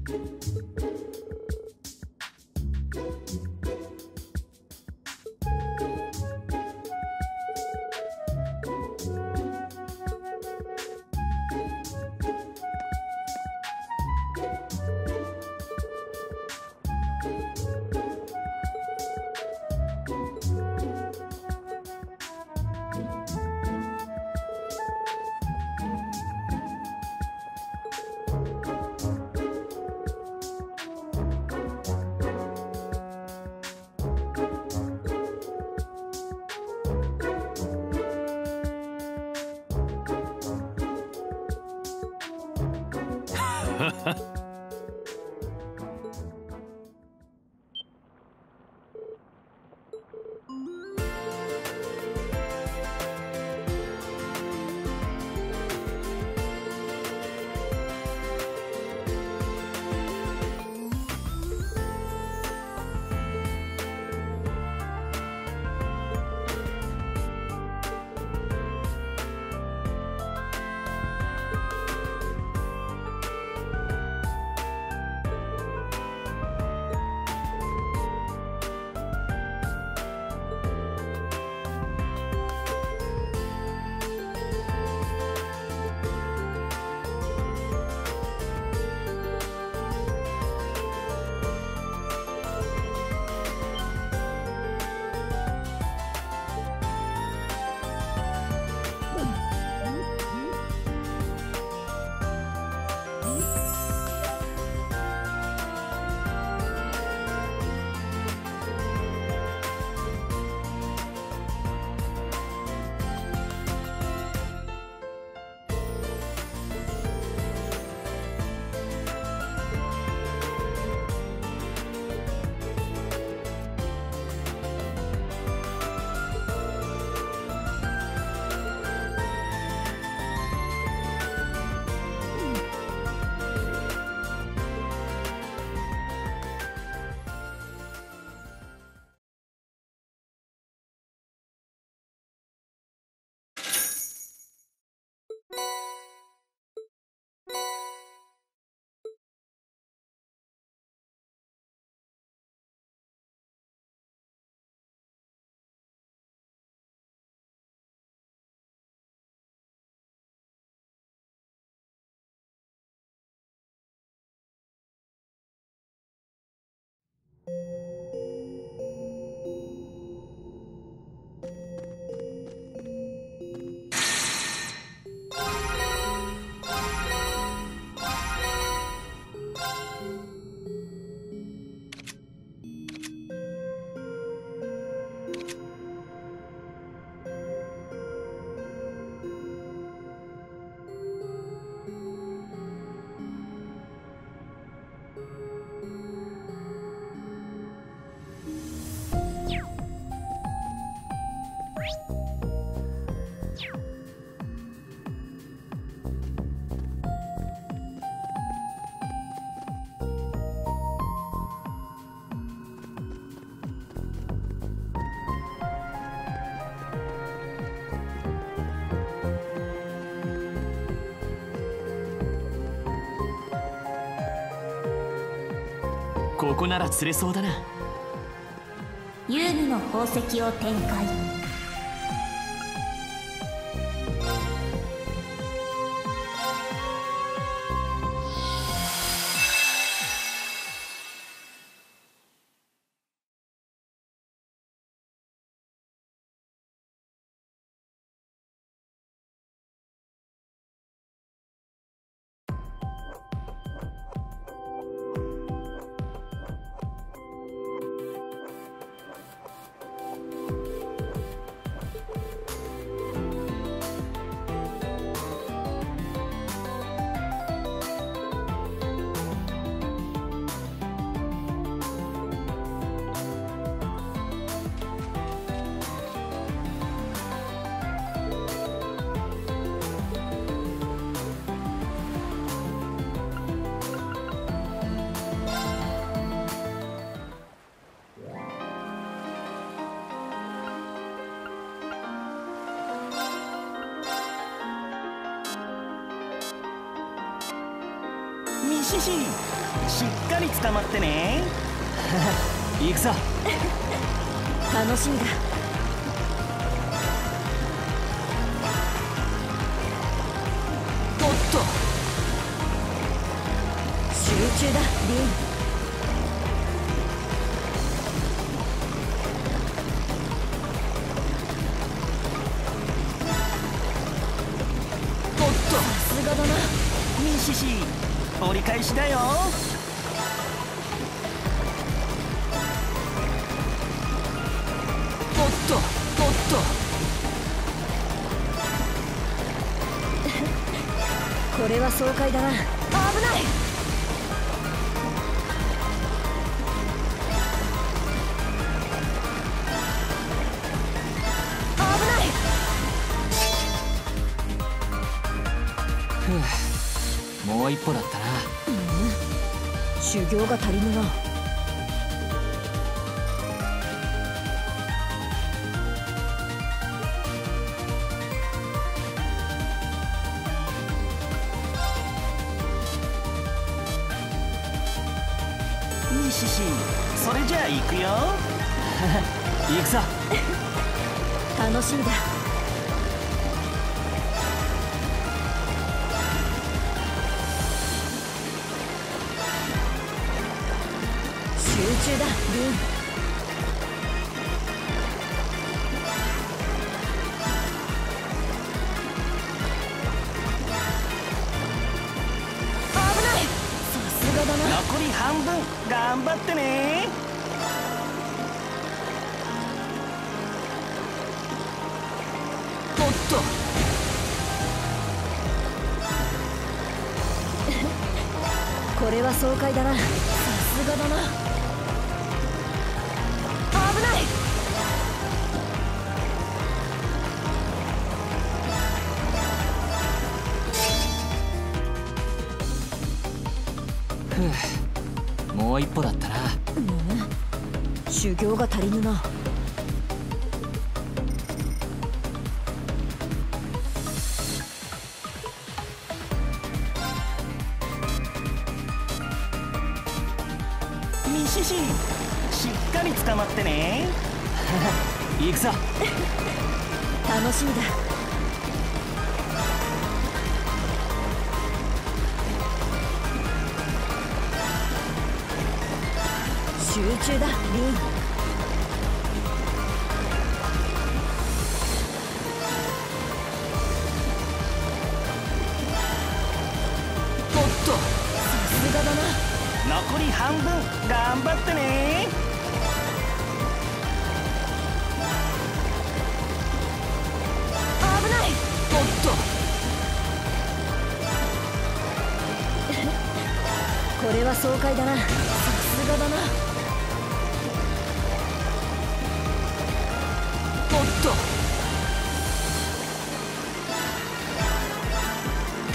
ここなら釣れそうだな。 遊戯の宝石を展開。 ミシシしっかり捕まってね。 行くぞ。 楽しみだ。 おっと、 集中だリン。 おっと、 さすがだな。 ミシシ折り返しだよ。 おっと、おっと、 これは爽快だな。危ない。危ない。 もう一歩だったな。 修行が足りぬな。 ミシシそれじゃあ行くよ。 行くぞ。 楽しみだ。集中だリン。危ない。さすがだな。 残り半分頑張ってね。 おっと、 これは爽快だな。さすがだな。危ない。 もう一歩だったな。 修行が足りぬな。 ミシシしっかり捕まってね。 行くぞ。 楽しみだ。集中だリン。 おっと、 さすがだな。 残り半分頑張ってね。 危ない。 おっと、 これは爽快だな。さすがだな。 おっと、 危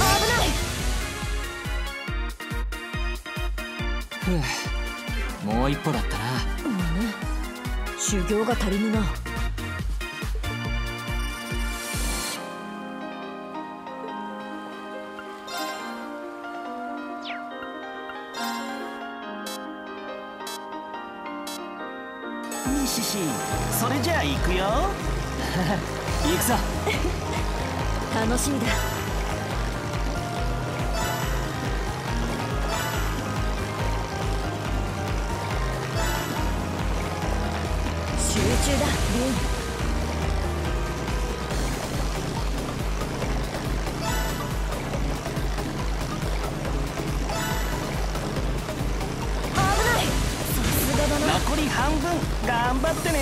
ない。 もう一歩だったな。 修行が足りぬな。 ミシシそれじゃあ行くよ。 行くぞ。 楽しみだ。集中だリン。危ない。さすがだな。 残り半分頑張ってね。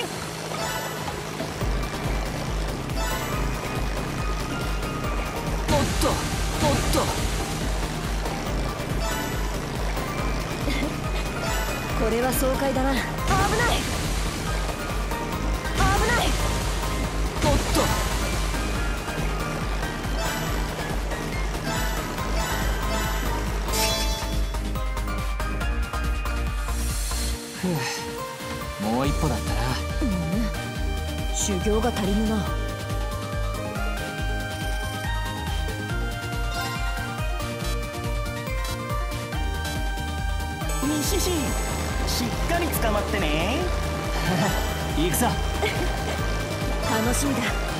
おっと、おっと、 これは爽快だな。危ない。危ない。 おっと、もう一歩だったな。 修行が足りぬな。 ミシシしっかり捕まってね。 行くぞ。 楽しみだ。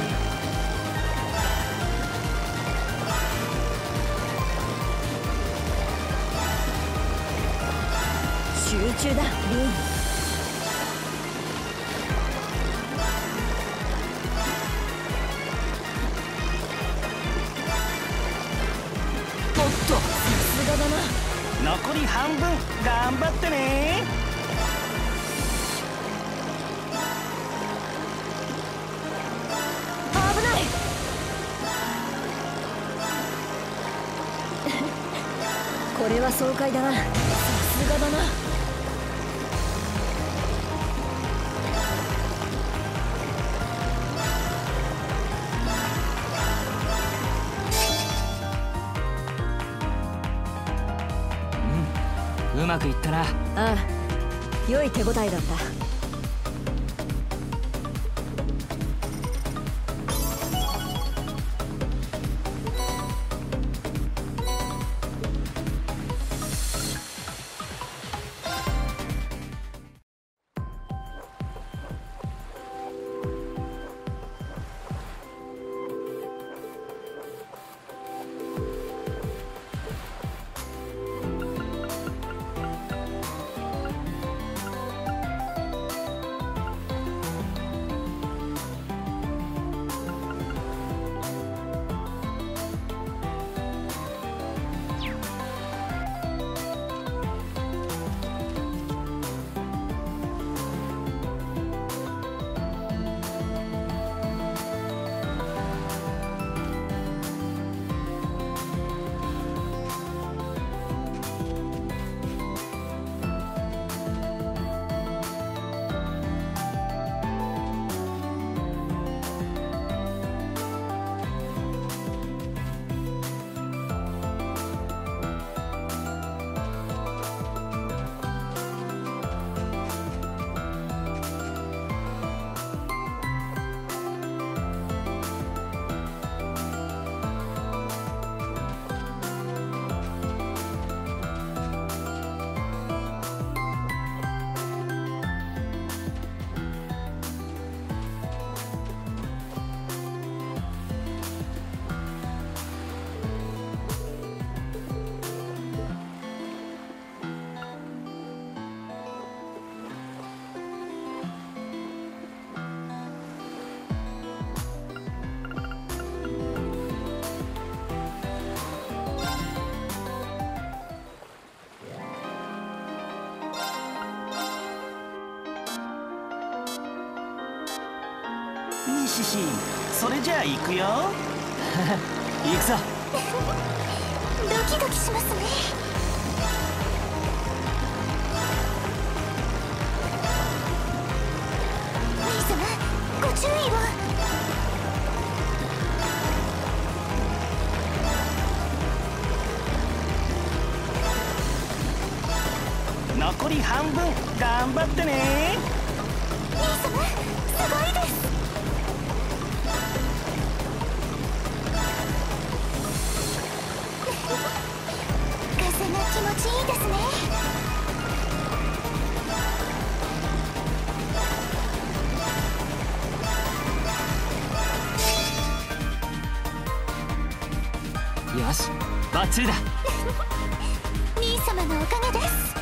集中だ、リン。 おっと、 さすがだな。 残り半分頑張ってね。 危ない。これは爽快だな。さすがだな。 うまくいったな。 ああ、良い手応えだった。 ミシシ、それじゃあ行くよ。 行くぞ。 ドキドキしますね。兄様、ご注意を。 残り半分頑張ってね。 兄様、すごいです。風が気持ちいいですね。 よし、バッチリだ。 兄様のおかげです。